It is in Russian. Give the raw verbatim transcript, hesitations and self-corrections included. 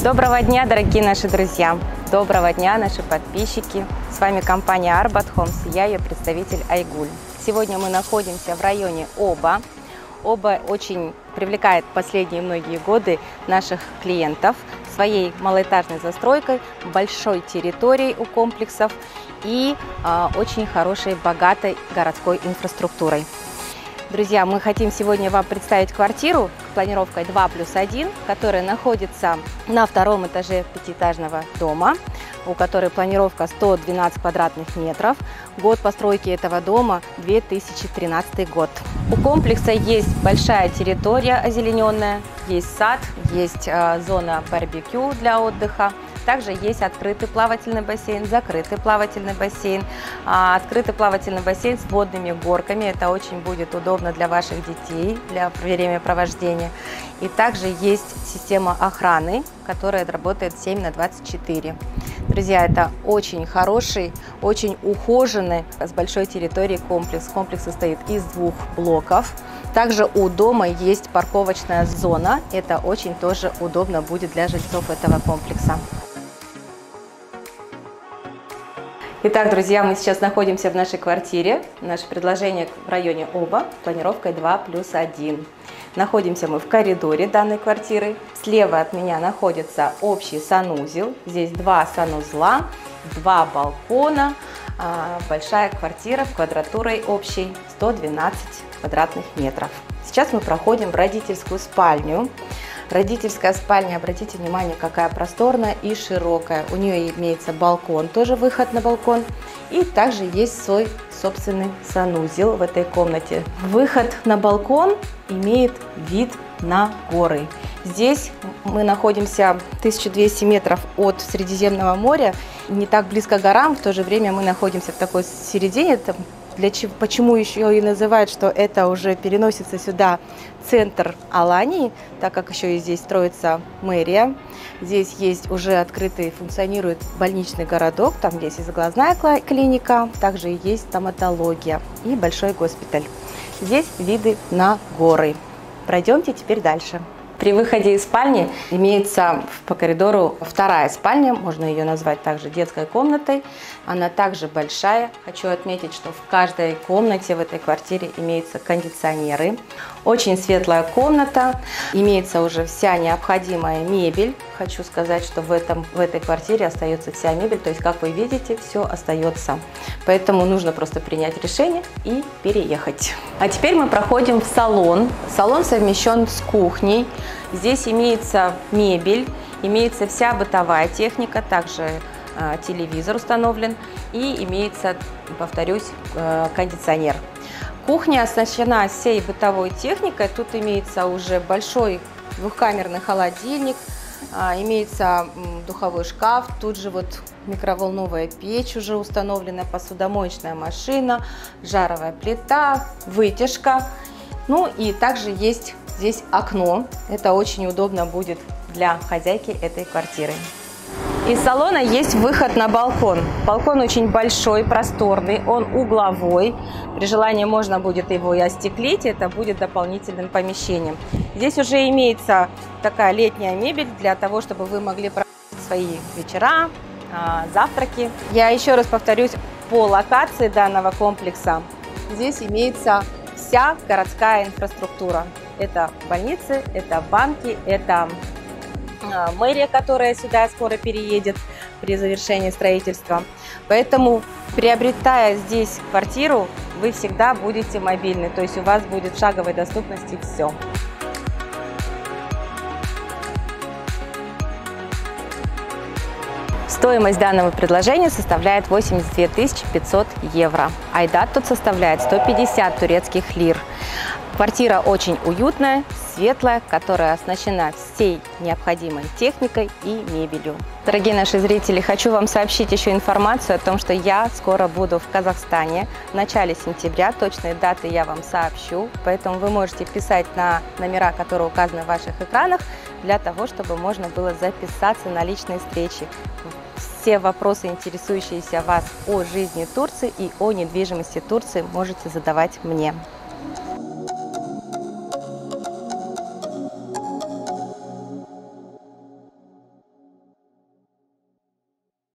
Доброго дня, дорогие наши друзья! Доброго дня, наши подписчики! С вами компания Арбат Homes, я ее представитель Айгуль. Сегодня мы находимся в районе Оба. Оба очень привлекает последние многие годы наших клиентов своей малоэтажной застройкой, большой территорией у комплексов и э, очень хорошей, богатой городской инфраструктурой. Друзья, мы хотим сегодня вам представить квартиру планировкой два плюс один, которая находится на втором этаже пятиэтажного дома, у которой планировка сто двенадцать квадратных метров. Год постройки этого дома две тысячи тринадцатый год. У комплекса есть большая территория озелененная, есть сад, есть э, зона барбекю для отдыха. Также есть открытый плавательный бассейн, закрытый плавательный бассейн, а, открытый плавательный бассейн с водными горками. Это очень будет удобно для ваших детей, для времяпровождения. И также есть система охраны, которая работает семь на двадцать четыре. Друзья, это очень хороший, очень ухоженный, с большой территорией комплекс. Комплекс состоит из двух блоков. Также у дома есть парковочная зона. Это очень тоже удобно будет для жильцов этого комплекса. Итак, друзья, мы сейчас находимся в нашей квартире. Наше предложение в районе Оба, планировкой два плюс один. Находимся мы в коридоре данной квартиры. Слева от меня находится общий санузел. Здесь два санузла, два балкона. Большая квартира квадратурой общей сто двенадцать квадратных метров. Сейчас мы проходим в родительскую спальню. Родительская спальня, обратите внимание, какая просторная и широкая. У нее имеется балкон, тоже выход на балкон. И также есть свой собственный санузел в этой комнате. Выход на балкон имеет вид на горы. Здесь мы находимся тысяча двести метров от Средиземного моря, не так близко к горам, в то же время мы находимся в такой середине. Для чего, почему еще и называют, что это уже переносится сюда центр Алании, так как еще и здесь строится мэрия. Здесь есть уже открытый, функционирует больничный городок, там есть и глазная клиника, также есть стоматология и большой госпиталь. Здесь виды на горы. Пройдемте теперь дальше. При выходе из спальни имеется по коридору вторая спальня, можно ее назвать также детской комнатой. Она также большая. Хочу отметить, что в каждой комнате в этой квартире имеются кондиционеры. Очень светлая комната, имеется уже вся необходимая мебель. Хочу сказать, что в, этом, в этой квартире остается вся мебель, то есть, как вы видите, все остается. Поэтому нужно просто принять решение и переехать. А теперь мы проходим в салон. Салон совмещен с кухней. Здесь имеется мебель, имеется вся бытовая техника, также э, телевизор установлен и имеется, повторюсь, э, кондиционер. Кухня оснащена всей бытовой техникой. Тут имеется уже большой двухкамерный холодильник, э, имеется э, духовой шкаф, тут же вот микроволновая печь уже установлена, посудомоечная машина, жаровая плита, вытяжка. Ну и также есть здесь окно. Это очень удобно будет для хозяйки этой квартиры. Из салона есть выход на балкон. Балкон очень большой, просторный, он угловой. При желании можно будет его и остеклить, это будет дополнительным помещением. Здесь уже имеется такая летняя мебель для того, чтобы вы могли проводить свои вечера, завтраки. Я еще раз повторюсь, по локации данного комплекса здесь имеется вся городская инфраструктура. Это больницы, это банки, это мэрия, которая сюда скоро переедет при завершении строительства. Поэтому, приобретая здесь квартиру, вы всегда будете мобильны, то есть у вас будет в шаговой доступности все. Стоимость данного предложения составляет восемьдесят две тысячи пятьсот евро. Айдат тут составляет сто пятьдесят турецких лир. Квартира очень уютная, светлая, которая оснащена всей необходимой техникой и мебелью. Дорогие наши зрители, хочу вам сообщить еще информацию о том, что я скоро буду в Казахстане в начале сентября. Точные даты я вам сообщу, поэтому вы можете писать на номера, которые указаны в ваших экранах, для того, чтобы можно было записаться на личные встречи. Все вопросы, интересующиеся вас о жизни Турции и о недвижимости Турции, можете задавать мне.